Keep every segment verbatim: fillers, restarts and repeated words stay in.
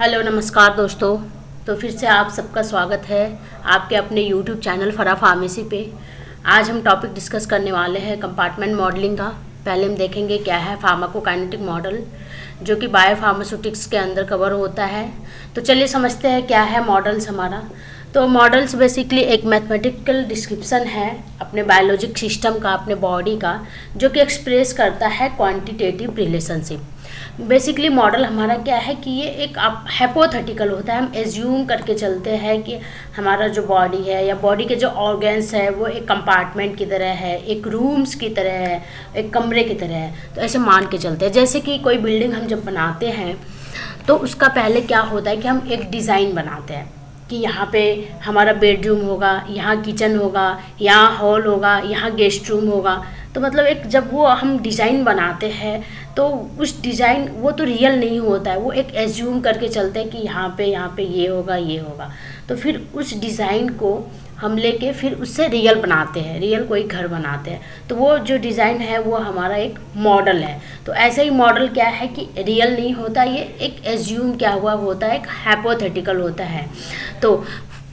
Hello नमस्कार दोस्तों। तो फिर से आप सबका स्वागत है आपके अपने यूट्यूब चैनल फरा फार्मेसी पे। आज हम टॉपिक डिस्कस करने वाले हैं कंपार्टमेंट मॉडलिंग का। पहले हम देखेंगे क्या है फार्माकोकाइनेटिक मॉडल, जो कि बायोफार्मास्यूटिक्स के अंदर कवर होता है। तो चलिए समझते हैं क्या है मॉडल्स हमारा। तो मॉडल्स बेसिकली एक मैथमेटिकल डिस्क्रिप्शन है अपने बायोलॉजिक सिस्टम का, अपने बॉडी का, जो कि एक्सप्रेस करता है क्वांटिटेटिव रिलेशनशिप। बेसिकली मॉडल हमारा क्या है कि ये एक हाइपोथेटिकल होता है। हम एज्यूम करके चलते हैं कि हमारा जो बॉडी है या बॉडी के जो ऑर्गन्स है वो एक कंपार्टमेंट की तरह है, एक रूम्स की तरह है, एक कमरे की तरह है। तो ऐसे मान के चलते हैं। जैसे कि कोई बिल्डिंग हम जब बनाते हैं तो उसका पहले क्या होता है कि हम एक डिज़ाइन बनाते हैं कि यहाँ पे हमारा बेडरूम होगा, यहाँ किचन होगा, यहाँ हॉल होगा, यहाँ गेस्ट रूम होगा। तो मतलब एक जब वो हम डिज़ाइन बनाते हैं तो उस डिज़ाइन वो तो रियल नहीं होता है, वो एक एज्यूम करके चलते हैं कि यहाँ पे यहाँ पे ये होगा ये होगा। तो फिर उस डिज़ाइन को हम लेके फिर उससे रियल बनाते हैं, रियल कोई घर बनाते हैं। तो वो जो डिज़ाइन है वो हमारा एक मॉडल है। तो ऐसे ही मॉडल क्या है कि रियल नहीं होता, ये एक एज्यूम क्या हुआ होता है, एक हाइपोथेटिकल होता है। तो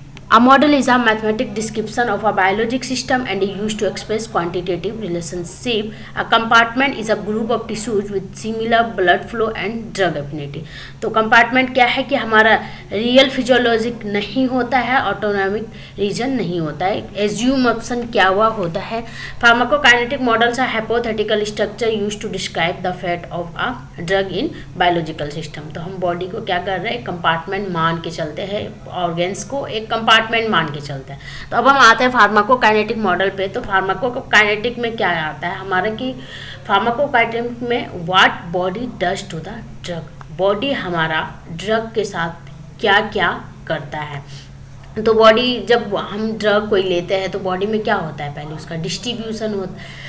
a model is a mathematical description of a biologic system and is used to express quantitative relationship. A compartment is a group of tissues with similar blood flow and drug affinity. तो compartment क्या है कि हमारा real physiologic नहीं होता है, autonomic reason नहीं होता है, एज्यूम ऑप्शन क्या हुआ होता है। Pharmacokinetic models are hypothetical structure used to describe the fate of a drug in biological system. तो हम बॉडी को क्या कर रहे हैं, कंपार्टमेंट मान के चलते हैं, ऑर्गेन्स को एक कंपार्टमेंट मान के चलते हैं। तो अब हम आते हैं फार्माकोकाइनेटिक मॉडल पे। तो फार्माकोकाइनेटिक में क्या आता है हमारा कि फार्माकोकाइनेटिक में what body does to the drug, body हमारा ड्रग के साथ क्या क्या करता है। तो बॉडी जब हम ड्रग कोई लेते हैं तो बॉडी में क्या होता है, पहले उसका डिस्ट्रीब्यूशन होता है।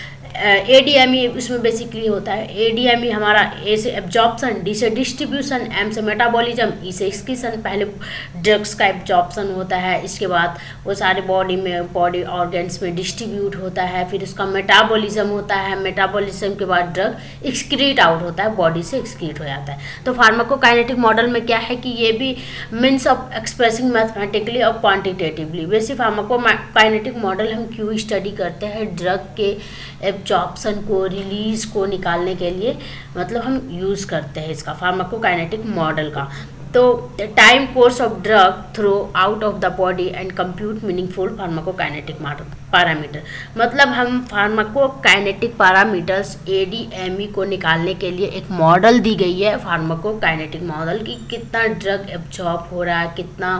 ए डी एम ई उसमें बेसिकली होता है। ए डी एम ई हमारा ए से एब्जॉर्प्शन, डी से डिस्ट्रीब्यूशन, एम से मेटाबॉलिज्म, ई से एक्सक्रीशन। पहले ड्रग्स का एब्जॉर्प्शन होता है, इसके बाद वो सारे बॉडी में बॉडी ऑर्गन्स में डिस्ट्रीब्यूट होता है, फिर उसका मेटाबॉलिज्म होता है। मेटाबॉलिज्म के बाद ड्रग एक्सक्रीट आउट होता है, बॉडी से एक्सक्रीट हो जाता है। तो फार्माकोकाइनेटिक मॉडल में क्या है कि ये भी मीन्स ऑफ एक्सप्रेसिंग मैथमेटिकली और क्वान्टिटेटिवली। वैसे फार्माकोकाइनेटिक मॉडल हम क्यों स्टडी करते हैं, ड्रग के एब्जॉर्प्शन को, रिलीज को निकालने के लिए मतलब हम यूज़ करते हैं इसका फार्माकोकाइनेटिक मॉडल का। तो time course of drug throughout of the body and compute meaningful pharmacokinetic model parameter. मतलब हम pharmacokinetic parameters A D M E को निकालने के लिए एक मॉडल दी गई है, फार्माकोकाइनेटिक मॉडल की कितना ड्रग एब्जॉर्ब हो रहा है, कितना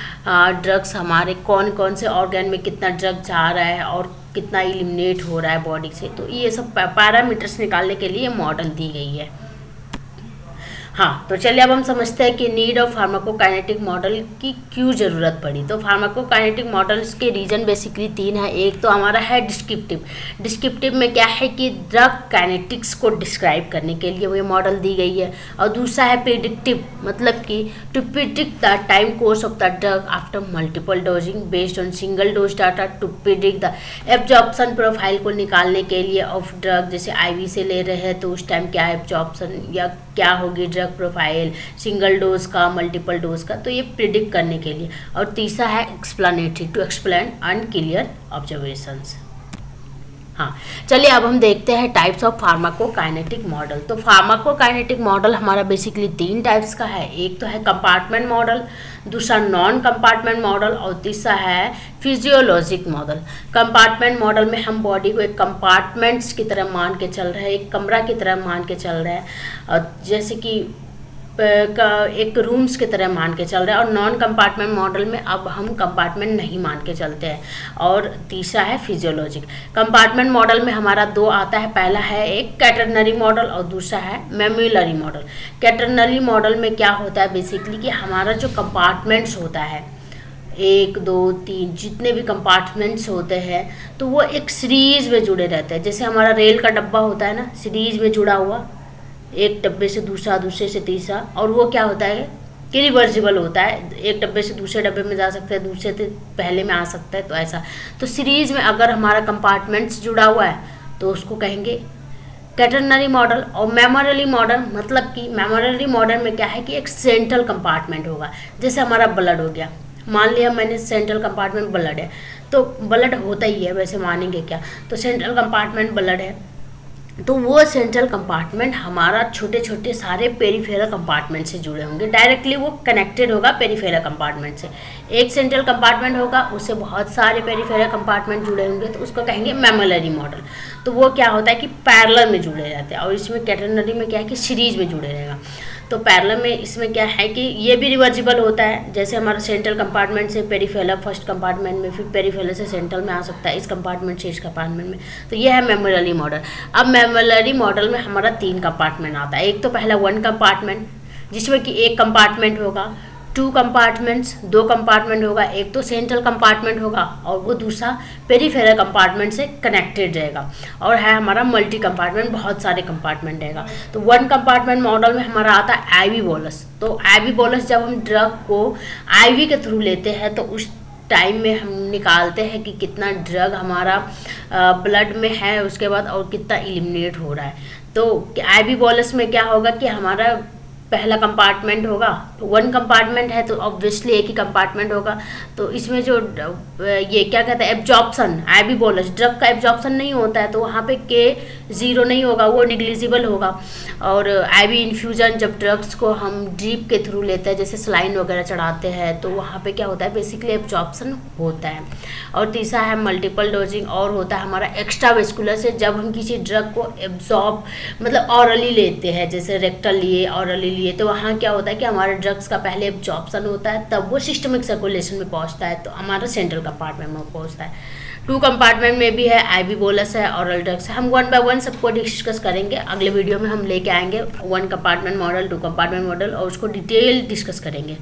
ड्रग्स हमारे कौन कौन से ऑर्गन में कितना ड्रग जा रहा है और कितना इलिमिनेट हो रहा है बॉडी से। तो ये सब पैरामीटर्स निकालने के लिए मॉडल दी गई है। हाँ, तो चलिए अब हम समझते हैं कि नीड ऑफ फार्माकोकाइनेटिक मॉडल की क्यों ज़रूरत पड़ी। तो फार्माकोकाइनेटिक मॉडल्स के रीजन बेसिकली तीन है। एक तो हमारा है डिस्क्रिप्टिव। डिस्क्रिप्टिव में क्या है कि ड्रग काइनेटिक्स को डिस्क्राइब करने के लिए वो ये मॉडल दी गई है। और दूसरा है प्रिडिक्टिव, मतलब कि to predict the time course of the drug after multiple dosing based on single dose data to predict the absorption profile को निकालने के लिए ऑफ ड्रग। जैसे आईवी से ले रहे हैं तो उस टाइम क्या एब्जॉर्प्शन या क्या होगी ड्रग प्रोफाइल, सिंगल डोज का, मल्टीपल डोज का, तो ये प्रिडिक्ट करने के लिए। और तीसरा है explanatory, to explain unclear observations. हाँ, चलिए अब हम देखते हैं टाइप्स ऑफ फार्माकोकाइनेटिक मॉडल। तो फार्माकोकाइनेटिक मॉडल हमारा बेसिकली तीन टाइप्स का है। एक तो है कंपार्टमेंट मॉडल, दूसरा नॉन कंपार्टमेंट मॉडल और तीसरा है फिजियोलॉजिक मॉडल। कंपार्टमेंट मॉडल में हम बॉडी को एक कंपार्टमेंट्स की तरह मान के चल रहे हैं, एक कमरा की तरह मान के चल रहे हैं, और जैसे कि एक रूम्स की तरह मान के चल रहा है। और नॉन कंपार्टमेंट मॉडल में अब हम कंपार्टमेंट नहीं मान के चलते हैं। और तीसरा है फिजियोलॉजिक। कंपार्टमेंट मॉडल में हमारा दो आता है, पहला है एक कैटरनरी मॉडल और दूसरा है मेम्युलरी मॉडल। कैटरनरी मॉडल में क्या होता है बेसिकली कि हमारा जो कंपार्टमेंट्स होता है, एक दो तीन जितने भी कंपार्टमेंट्स होते हैं तो वो एक सीरीज में जुड़े रहते हैं। जैसे हमारा रेल का डब्बा होता है ना, सीरीज में जुड़ा हुआ, एक डब्बे से दूसरा, दूसरे से तीसरा, और वो क्या होता है कि रिवर्सिबल होता है, एक डब्बे से दूसरे डब्बे में जा सकता है, दूसरे से पहले में आ सकता है। तो ऐसा, तो सीरीज में अगर हमारा कंपार्टमेंट्स जुड़ा हुआ है तो उसको कहेंगे कैटरनरी मॉडल और मेमोरली मॉडल, मतलब कि मेमोरली मॉडल में क्या है कि एक सेंट्रल कंपार्टमेंट होगा। जैसे हमारा ब्लड हो गया, मान लिया मैंने सेंट्रल कंपार्टमेंट ब्लड है, तो ब्लड होता ही है, वैसे मानेंगे क्या, तो सेंट्रल कंपार्टमेंट ब्लड है, तो वो सेंट्रल कंपार्टमेंट हमारा छोटे छोटे सारे पेरीफेरल कंपार्टमेंट से जुड़े होंगे, डायरेक्टली वो कनेक्टेड होगा पेरीफेरल कंपार्टमेंट से। एक सेंट्रल कंपार्टमेंट होगा, उससे बहुत सारे पेरीफेरल कंपार्टमेंट जुड़े होंगे, तो उसको कहेंगे मेमोरली मॉडल। तो वो क्या होता है कि पैरेलल में जुड़े रहते हैं, और इसमें कैटरनरी में क्या है कि सीरीज में जुड़े रहेगा। तो पैरेलल में इसमें क्या है कि ये भी रिवर्जिबल होता है, जैसे हमारा सेंट्रल कंपार्टमेंट से पेरीफेरल फर्स्ट कंपार्टमेंट में, फिर पेरीफेरल से सेंट्रल में आ सकता है, इस कंपार्टमेंट से इस कंपार्टमेंट में। तो ये है मेमोरली मॉडल। अब मेमोरली मॉडल में हमारा तीन कंपार्टमेंट आता है। एक तो पहला वन कंपार्टमेंट, जिसमें कि एक कंपार्टमेंट होगा, टू कंपार्टमेंट्स, दो कंपार्टमेंट होगा, एक तो सेंट्रल कंपार्टमेंट होगा और वो दूसरा पेरीफेरल कंपार्टमेंट से कनेक्टेड रहेगा, और है हमारा मल्टी कंपार्टमेंट, बहुत सारे कंपार्टमेंट रहेगा। तो वन कंपार्टमेंट मॉडल में हमारा आता है आईवी बोलस। तो आईवी बोलस जब हम ड्रग को आईवी के थ्रू लेते हैं तो उस टाइम में हम निकालते हैं कि कितना ड्रग हमारा ब्लड में है उसके बाद, और कितना इलिमिनेट हो रहा है। तो आईवी बोलस में क्या होगा कि हमारा पहला कंपार्टमेंट होगा, तो वन कंपार्टमेंट है तो ऑब्वियसली एक ही कंपार्टमेंट होगा। तो इसमें जो ये क्या कहते हैं एब्जॉर्प्शन, आईवी बोलस ड्रग का एब्जॉर्प्शन नहीं होता है, तो वहाँ पे के ज़ीरो नहीं होगा, वो निग्लिजिबल होगा। और आईवी इन्फ्यूजन जब ड्रग्स को हम ड्रीप के थ्रू लेते हैं, जैसे सलाइन वगैरह चढ़ाते हैं, तो वहाँ पे क्या होता है बेसिकली एब्जॉर्प्शन होता है। और तीसरा है मल्टीपल डोजिंग, और होता है हमारा एक्स्ट्रा वेस्कुलर से, जब हम किसी ड्रग को एब्जॉर्ब मतलब ऑरली लेते हैं, जैसे रेक्टल लिए ऑरली लिए, तो वहाँ क्या होता है कि हमारे ड्रग्स का पहले एब्जॉर्प्शन होता है, तब वो सिस्टमिक सर्कुलेशन में पहुँचता है, तो हमारा सेंट्रल कंपार्टमेंट में पहुँचता है। टू कंपार्टमेंट में भी है आईवी बोलस है, ऑरल ड्रग्स है। हम वन बाय वन सबको डिस्कस करेंगे, अगले वीडियो में हम लेके आएंगे one compartment model, two compartment model, और उसको डिटेल डिस्कस करेंगे।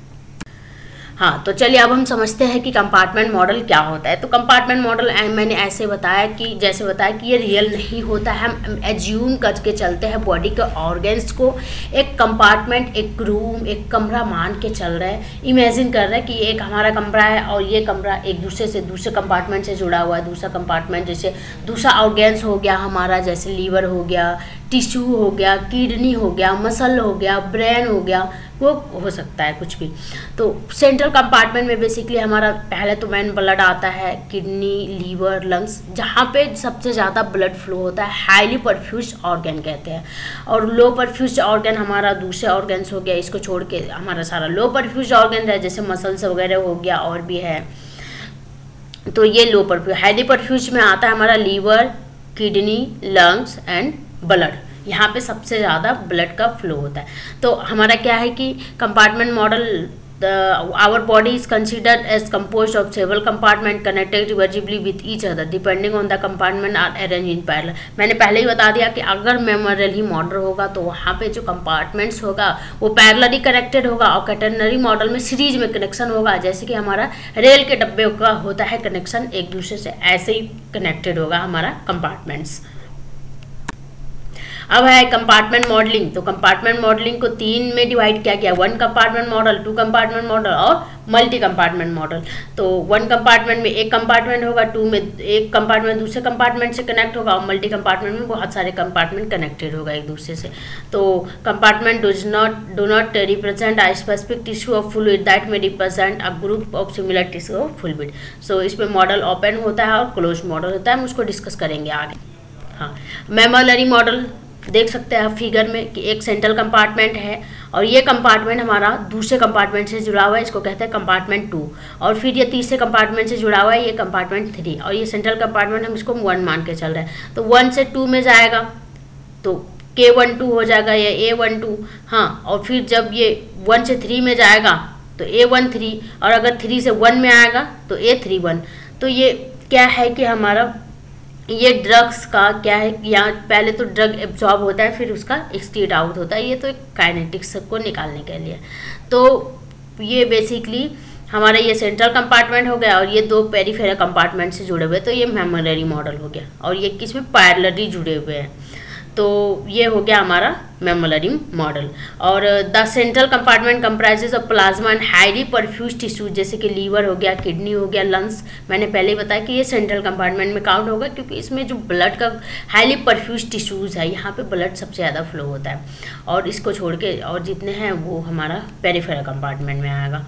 हाँ, तो चलिए अब हम समझते हैं कि कंपार्टमेंट मॉडल क्या होता है। तो कंपार्टमेंट मॉडल मैंने ऐसे बताया कि जैसे बताया कि ये रियल नहीं होता है, हम एज्यूम करके चलते हैं बॉडी के ऑर्गन्स को एक कंपार्टमेंट, एक रूम, एक कमरा मान के चल रहे हैं। इमेजिन कर रहे हैं कि एक हमारा कमरा है और ये कमरा एक दूसरे से दूसरे कंपार्टमेंट से जुड़ा हुआ है। दूसरा कंपार्टमेंट जैसे दूसरा ऑर्गन्स हो गया हमारा, जैसे लीवर हो गया, टिश्यू हो गया, किडनी हो गया, मसल हो गया, ब्रेन हो गया, वो हो सकता है कुछ भी। तो सेंट्रल कंपार्टमेंट में बेसिकली हमारा पहले तो मेन ब्लड आता है, किडनी, लीवर, लंग्स, जहाँ पे सबसे ज़्यादा ब्लड फ्लो होता है, हाईली परफ्यूज ऑर्गन कहते हैं। और लो परफ्यूज ऑर्गन हमारा दूसरे ऑर्गन्स हो गया, इसको छोड़ के हमारा सारा लो परफ्यूज ऑर्गन है, जैसे मसल्स वगैरह हो गया और भी है। तो ये लो परफ्यूज। हाईली परफ्यूज में आता है हमारा liver, kidney, lungs and blood, यहाँ पे सबसे ज़्यादा ब्लड का फ्लो होता है। तो हमारा क्या है कि compartment model, our body is considered as composed of several compartment connected reversibly with each other depending on the compartment are arrange in parallel. मैंने पहले ही बता दिया कि अगर मेमोरली मॉडल होगा तो वहाँ पे जो कंपार्टमेंट्स होगा वो पैरेलली कनेक्टेड होगा, और कैटरनरी मॉडल में सीरीज में कनेक्शन होगा, जैसे कि हमारा रेल के डब्बे का होता है कनेक्शन एक दूसरे से, ऐसे ही कनेक्टेड होगा हमारा कंपार्टमेंट्स। अब है कंपार्टमेंट मॉडलिंग। तो कंपार्टमेंट मॉडलिंग को तीन में डिवाइड किया गया, one compartment model, two compartment model और मल्टी कंपार्टमेंट मॉडल। तो वन कंपार्टमेंट में एक कंपार्टमेंट होगा, टू में एक कंपार्टमेंट दूसरे कंपार्टमेंट से कनेक्ट होगा, और मल्टी कंपार्टमेंट में बहुत सारे कंपार्टमेंट कनेक्टेड होगा एक दूसरे से। तो compartment does not do not represent a specific tissue of fluid that में represent a group of similar tissue of fluid. So इसमें मॉडल ओपन होता है और क्लोज मॉडल होता है, हम उसको डिस्कस करेंगे आगे। हाँ, मेमोरली मॉडल देख सकते हैं आप फिगर में कि एक सेंट्रल कंपार्टमेंट है, और ये कंपार्टमेंट हमारा दूसरे कंपार्टमेंट से जुड़ा हुआ है, इसको कहते हैं कंपार्टमेंट टू। और फिर ये तीसरे कंपार्टमेंट से जुड़ा हुआ है, ये कंपार्टमेंट थ्री, और ये सेंट्रल कंपार्टमेंट हम इसको वन मान के चल रहे हैं। तो वन से टू में जाएगा तो के वन टू हो जाएगा, या ए वन टू। हाँ, और फिर जब ये वन से थ्री में जाएगा तो ए वन थ्री, और अगर थ्री से वन में आएगा तो ए थ्री वन। तो ये क्या है कि हमारा ये ड्रग्स का क्या है, यहाँ पहले तो ड्रग एब्जॉर्ब होता है, फिर उसका एक्सक्रीट आउट होता है, ये तो एक काइनेटिक्स को निकालने के लिए। तो ये बेसिकली हमारा ये सेंट्रल कंपार्टमेंट हो गया, और ये दो पेरीफेरल कंपार्टमेंट से जुड़े हुए, तो ये मेमोरली मॉडल हो गया, और ये किसमें पैरेलली जुड़े हुए हैं। तो ये हो गया हमारा मेमोलरी मॉडल। और the central compartment comprises of plasma and highly perfused tissues, जैसे कि लीवर हो गया, किडनी हो गया, लंग्स। मैंने पहले ही बताया कि ये सेंट्रल कंपार्टमेंट में काउंट होगा, क्योंकि इसमें जो ब्लड का हाईली परफ्यूज टिश्यूज है, यहाँ पे ब्लड सबसे ज़्यादा फ्लो होता है। और इसको छोड़ के और जितने हैं वो हमारा पेरिफेरल कंपार्टमेंट में आएगा।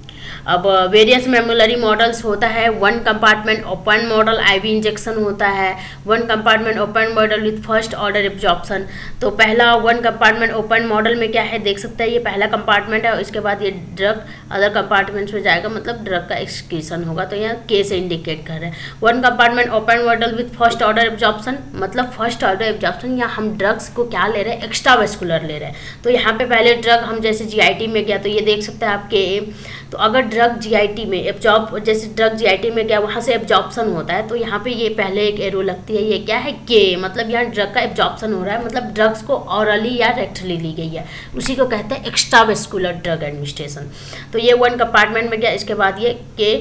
अब वेरियस मेमोलरी मॉडल्स होता है, one compartment open model IV injection होता है, one compartment open model with first order absorption. तो पहला वन कंपार्टमेंट ओपन मॉडल में क्या है, देख सकते हैं ये पहला कंपार्टमेंट है, और इसके बाद ये ड्रग अदर कंपार्टमेंट्स में जाएगा, मतलब ड्रग का एक्सक्रीशन होगा। तो यहाँ के से इंडिकेट कर रहे हैं। One compartment open model with first order absorption, मतलब फर्स्ट ऑर्डर एब्जॉर्प्शन, यहाँ हम ड्रग्स को क्या ले रहे हैं, एक्स्ट्रा वेस्कुलर ले रहे हैं। तो यहाँ पे पहले ड्रग हम जैसे जीआईटी में गया, तो ये देख सकते हैं आप के, तो अगर ड्रग जीआईटी में एब्जॉर्ब, जैसे ड्रग जीआईटी में गया वहाँ से एब्जॉर्प्शन होता है, तो यहाँ पे ये पहले एक एरो लगती है, ये क्या है के, मतलब यहाँ ड्रग का एब्जॉर्प्शन हो रहा है, मतलब ड्रग्स को ऑरली या रेक्टली ली गई है, उसी को कहते हैं एक्स्ट्रा वेस्कुलर ड्रग एडमिनिस्ट्रेशन। तो ये वन कंपार्टमेंट में गया, इसके बाद ये के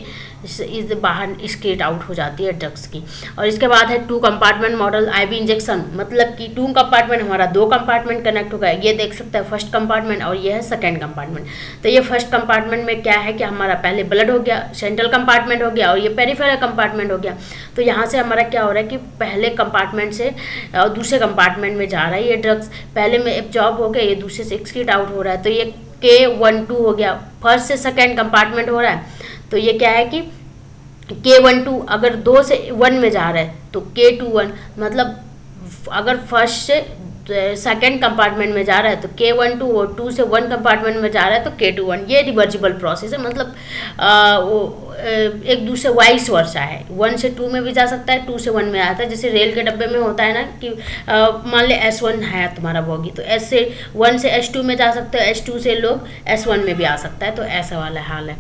इस बाहर स्क्रीट आउट हो जाती है ड्रग्स की। और इसके बाद है two compartment model IV injection, मतलब कि टू कंपार्टमेंट हमारा दो कंपार्टमेंट कनेक्ट हो गया। ये देख सकते हैं फर्स्ट कंपार्टमेंट और ये है सेकेंड कंपार्टमेंट। तो ये फर्स्ट कंपार्टमेंट में क्या है कि हमारा पहले ब्लड हो गया, सेंट्रल कंपार्टमेंट हो गया, और ये पेरिफेरल कंपार्टमेंट हो गया। तो यहाँ से हमारा क्या हो रहा है कि पहले कंपार्टमेंट से और दूसरे कंपार्टमेंट में जा रहा है ये ड्रग्स, पहले में एब्जॉर्ब हो गया, ये दूसरे से एक्सक्रीट आउट हो रहा है। तो ये के वन टू हो गया, फर्स्ट से सेकेंड कंपार्टमेंट हो रहा है। तो ये क्या है कि के वन टू अगर दो से वन में जा रहा है तो के टू वन, मतलब अगर फर्स्ट से सेकेंड कंपार्टमेंट में जा रहा है तो के वन टू, और टू से वन कंपार्टमेंट में जा रहा है तो के टू वन। ये रिवर्जिबल प्रोसेस है, मतलब आ, वो एक दूसरे वाइस वर्सा है, वन से टू में भी जा सकता है, टू से वन में आता है। जैसे रेल के डब्बे में होता है ना कि मान ले एस वन है तुम्हारा बोगी, तो एस से वन से एस टू में जा सकते हो, एस टू से लोग एस वन में भी आ सकता है। तो ऐसा वाला हाल है।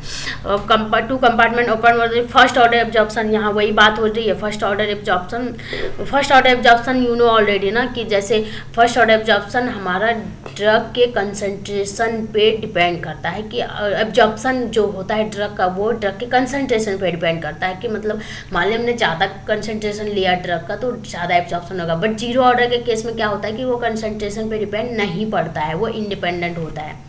Two compartment open first order absorption, यहाँ वही बात हो रही है, first order absorption. First order absorption you know already ना, कि जैसे फर्स्ट ऑर्डर एब्जॉर्प्शन हमारा ड्रग के कंसंट्रेशन पे डिपेंड करता है, कि एब्जॉर्प्शन जो होता है ड्रग का वो ड्रग के कंसंट्रेशन पे डिपेंड करता है, कि मतलब मान लिया हमने ज़्यादा कंसंट्रेशन लिया ड्रग का तो ज़्यादा एब्जॉर्प्शन होगा। बट जीरो ऑर्डर के केस में क्या होता है कि वो कंसंट्रेशन पे डिपेंड नहीं पड़ता है, वो इंडिपेंडेंट होता है।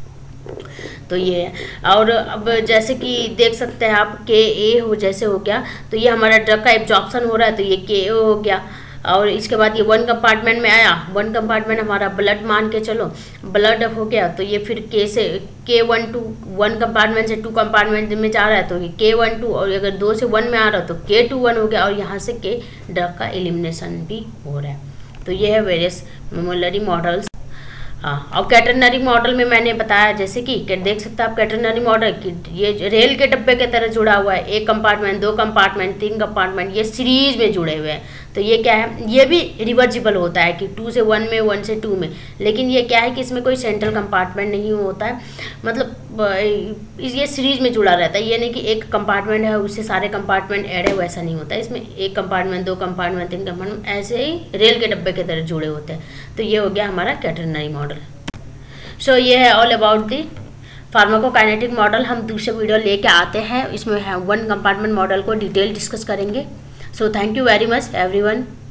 तो ये और अब जैसे कि देख सकते हैं आप के ए हो जैसे हो गया, तो ये हमारा ड्रग का एब्जॉर्प्शन हो रहा है, तो ये के ए हो गया। और इसके बाद ये वन कंपार्टमेंट में आया, वन कंपार्टमेंट हमारा ब्लड मान के चलो, ब्लड हो गया, तो ये फिर के से K one two, one compartment से टू कंपार्टमेंट में जा रहा है तो ये के वन टू, और अगर दो से वन में आ रहा है तो के टू वन हो गया, और यहाँ से के ड्रग का एलिमिनेशन भी हो रहा है। तो ये है वेरियस मेमोलरी मॉडल्स। हाँ, और कैटरनरी मॉडल में मैंने बताया जैसे कि देख सकते हैं आप कैटरनरी मॉडल कि ये रेल के डब्बे के तरह जुड़ा हुआ है, एक कंपार्टमेंट, दो कंपार्टमेंट, तीन कंपार्टमेंट, ये सीरीज में जुड़े हुए हैं। तो ये क्या है, ये भी रिवर्जिबल होता है कि टू से वन में, वन से टू में, लेकिन ये क्या है कि इसमें कोई सेंट्रल कंपार्टमेंट नहीं होता है, मतलब ये सीरीज में जुड़ा रहता है। ये नहीं कि एक कंपार्टमेंट है उससे सारे कंपार्टमेंट ऐड है, वैसा नहीं होता है। इसमें एक कंपार्टमेंट, दो कंपार्टमेंट, तीन कंपार्टमेंट, ऐसे ही रेल के डब्बे की तरह जुड़े होते हैं। तो ये हो गया हमारा कैटरनरी मॉडल। सो ये है all about the pharmacokinetic model. हम दूसरे वीडियो लेके आते हैं, इसमें वन कंपार्टमेंट मॉडल को डिटेल डिस्कस करेंगे। So thank you very much everyone.